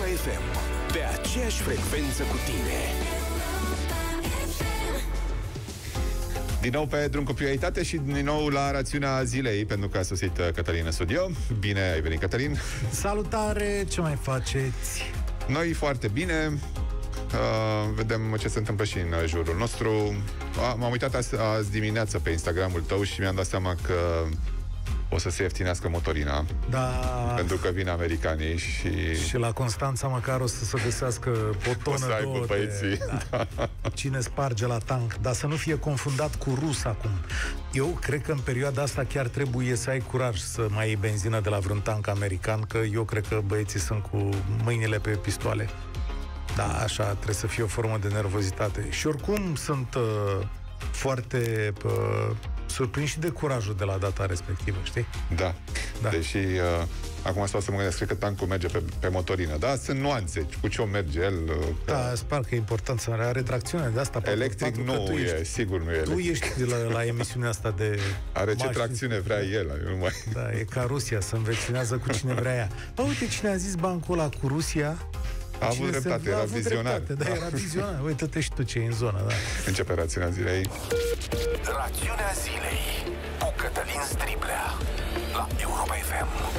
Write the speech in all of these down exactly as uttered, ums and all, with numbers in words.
F M, pe aceeași frecvență cu tine. Din nou pe drum cu prioritate și din nou la rațiunea zilei, pentru că a sosit Cătălin în studio. Bine ai venit, Cătălin! Salutare! Ce mai faceți? Noi foarte bine. Uh, vedem ce se întâmplă și în jurul nostru. Uh, m-am uitat azi, azi dimineață pe Instagramul tău și mi-am dat seama că o să se ieftinească motorina. Da. Pentru că vin americanii și... Și la Constanța măcar o să se găsească o tonă, o să aibă două băieții. de... Da. Cine sparge la tank. Dar să nu fie confundat cu rus acum. Eu cred că în perioada asta chiar trebuie să ai curaj să mai iei benzină de la vreun tank american, că eu cred că băieții sunt cu mâinile pe pistoale. Da, așa trebuie să fie o formă de nervozitate. Și oricum sunt uh, foarte uh, surprinși de curajul de la data respectivă, știi? Da, da. Deși uh, acum stau să mă gândesc, cred că tancul merge pe, pe motorină. Da, sunt nuanțe, cu ce o merge el. Uh, da, sper că e important să are tracțiune de asta. Electric nu e, ești, sigur nu e Tu electric. ești la, la emisiunea asta de... Are ce tracțiune vrea el. Nu mai... Da, e ca Rusia, se învecinează cu cine vrea ea. Bă, uite cine a zis bancul ăla cu Rusia. A avut dreptate, era vizionar. Da, era vizionar. Uite-te și tu ce e în zonă, da. Începe rațiunea zilei. Rațiunea zilei cu Cătălin Striblea la Europa F M.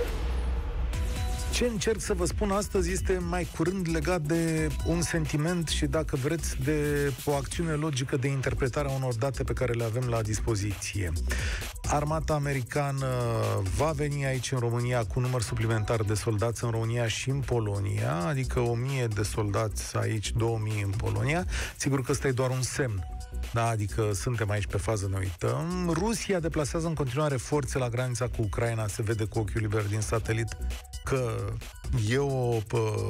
Ce încerc să vă spun astăzi este mai curând legat de un sentiment și, dacă vreți, de o acțiune logică de interpretare a unor date pe care le avem la dispoziție. Armata americană va veni aici în România cu număr suplimentar de soldați în România și în Polonia, adică o mie de soldați aici, două mii în Polonia. Sigur că ăsta e doar un semn. Da, adică suntem aici pe fază, ne uităm. Rusia deplasează în continuare forțe la granița cu Ucraina, se vede cu ochiul liber din satelit că e o,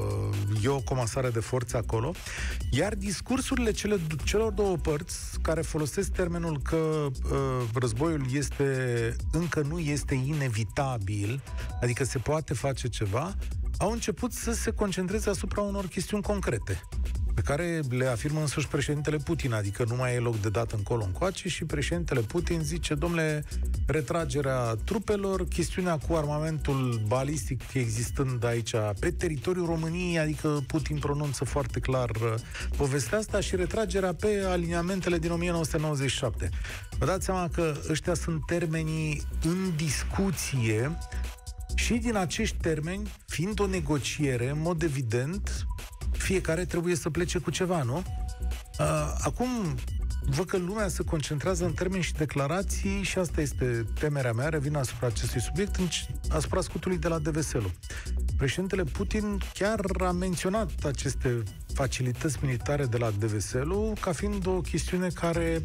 e o comasare de forțe acolo, iar discursurile cele, celor două părți care folosesc termenul că uh, războiul este, încă nu este inevitabil, adică se poate face ceva, au început să se concentreze asupra unor chestiuni concrete pe care le afirmă însuși președintele Putin, adică nu mai e loc de dat încolo încoace și președintele Putin zice, domnule, retragerea trupelor, chestiunea cu armamentul balistic existând aici pe teritoriul României, adică Putin pronunță foarte clar povestea asta, și retragerea pe aliniamentele din o mie nouă sute nouăzeci și șapte. Vă dați seama că ăștia sunt termenii în discuție și din acești termeni, fiind o negociere, în mod evident, fiecare trebuie să plece cu ceva, nu? Uh, acum, văd că lumea se concentrează în termeni și declarații și asta este temerea mea, revin asupra acestui subiect, asupra scutului de la D V S L-ul. Președintele Putin chiar a menționat aceste facilități militare de la D V S L-ul ca fiind o chestiune care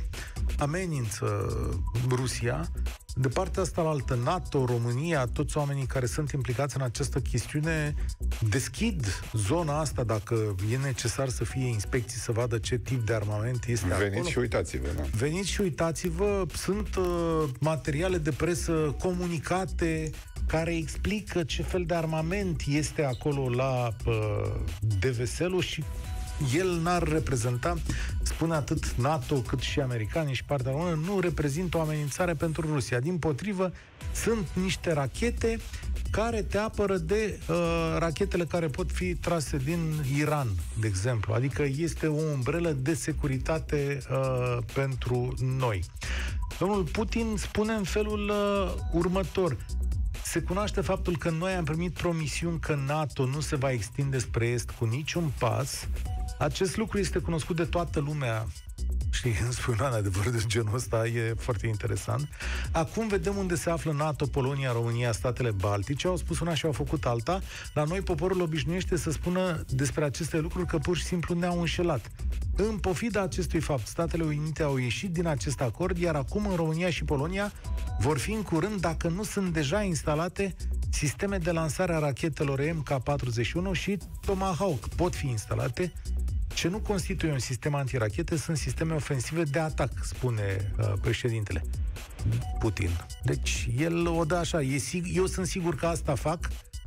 amenință Rusia. De partea asta la altă, NATO, România, toți oamenii care sunt implicați în această chestiune deschid zona asta dacă e necesar să fie inspecții, să vadă ce tip de armament este Veniți acolo. și uitați-vă. Da. Veniți și uitați-vă. Sunt uh, materiale de presă comunicate care explică ce fel de armament este acolo la uh, D V S L-ul și el n-ar reprezenta, spune atât NATO cât și americanii și partea română, nu reprezintă o amenințare pentru Rusia. Dimpotrivă, sunt niște rachete care te apără de uh, rachetele care pot fi trase din Iran, de exemplu. Adică este o umbrelă de securitate uh, pentru noi. Domnul Putin spune în felul uh, următor. Se cunoaște faptul că noi am primit promisiuni că NATO nu se va extinde spre est cu niciun pas. Acest lucru este cunoscut de toată lumea. Știi, îmi spui un adevăr de genul ăsta, e foarte interesant. Acum vedem unde se află NATO, Polonia, România, statele Baltice. Au spus una și au făcut alta. La noi poporul obișnuiește să spună despre aceste lucruri că pur și simplu ne-au înșelat. În pofida acestui fapt, Statele Unite au ieșit din acest acord, iar acum în România și Polonia vor fi în curând, dacă nu sunt deja instalate, sisteme de lansare a rachetelor M K patruzeci și unu și Tomahawk pot fi instalate. Ce nu constituie un sistem antirachete sunt sisteme ofensive de atac, spune uh, președintele Putin. Deci el o dă așa, e sig- eu sunt sigur că asta fac,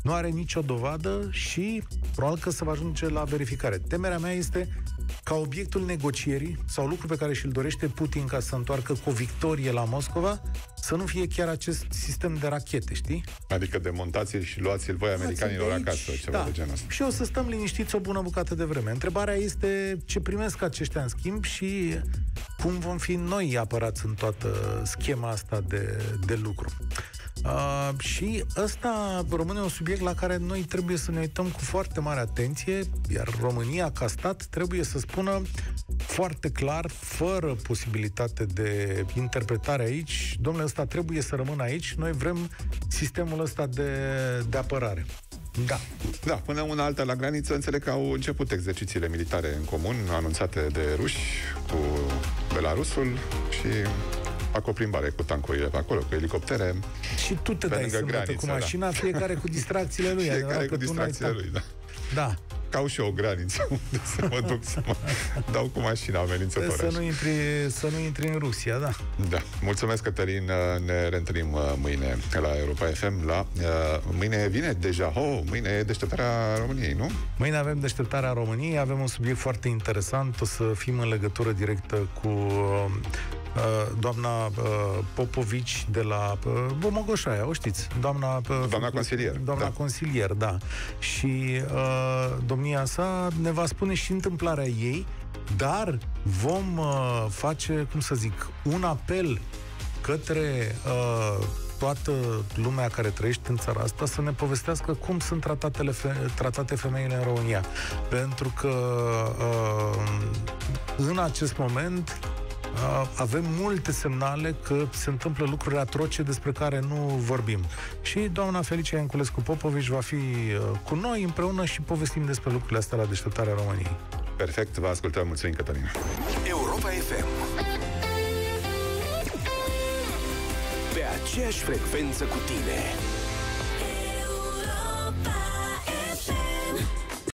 nu are nicio dovadă și probabil că se va ajunge la verificare. Temerea mea este ca obiectul negocierii sau lucru pe care și-l dorește Putin ca să întoarcă cu o victorie la Moscova, să nu fie chiar acest sistem de rachete, știi? Adică demontați-l și luați-l voi americanilor de aici, acasă, ceva da. de genul ăsta. Și o să stăm liniștiți o bună bucată de vreme. Întrebarea este ce primesc aceștia în schimb și cum vom fi noi apărați în toată schema asta de, de lucru. Uh, și ăsta rămâne un subiect la care noi trebuie să ne uităm cu foarte mare atenție, iar România ca stat trebuie să spună foarte clar, fără posibilitate de interpretare aici, domnule, ăsta trebuie să rămână aici, noi vrem sistemul ăsta de, de apărare. Da. Da, până una alta la graniță, înțeleg că au început exercițiile militare în comun, anunțate de ruși cu Belarusul și fac o plimbare cu tancurile pe acolo, cu elicoptere. Și tu te dai sâmbătă cu mașina, da. Fiecare cu distracțiile lui. Fiecare cu distracțiile lui, da. Da. Ca au și eu o graniță unde să mă duc să mă dau cu mașina amenințătoare. Să nu intri, să nu intri în Rusia, da. Da. Mulțumesc, Cătălin. Ne reîntâlnim mâine la Europa F M. La, mâine vine deja. Oh, mâine e deșteptarea României, nu? Mâine avem deșteptarea României. Avem un subiect foarte interesant. O să fim în legătură directă cu doamna uh, Popovici de la uh, Bomogoșaia, o știți? Doamna, uh, doamna consilier. Doamna da. consilier, da. Și uh, domnia sa ne va spune și întâmplarea ei, dar vom uh, face, cum să zic, un apel către uh, toată lumea care trăiește în țara asta să ne povestească cum sunt tratatele fe- tratate femeile în România. Pentru că uh, în acest moment avem multe semnale că se întâmplă lucruri atroce despre care nu vorbim. Și doamna Felicia Ianculescu Popovici va fi cu noi împreună și povestim despre lucrurile astea la deșteptarea României. Perfect, vă ascultăm. Mulțumim, Cătălin. Europa F M. Pe aceeași frecvență cu tine.